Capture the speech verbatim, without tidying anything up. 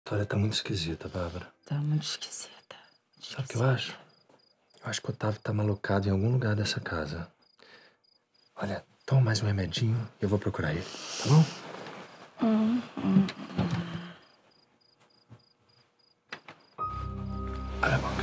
Olha, tá muito esquisita, Bárbara. Tá muito esquisita. Muito Sabe o que eu acho? Eu acho que o Otávio tá malucado em algum lugar dessa casa. Olha, toma mais um remedinho e eu vou procurar ele, tá bom? Hum, hum. Olha a boca.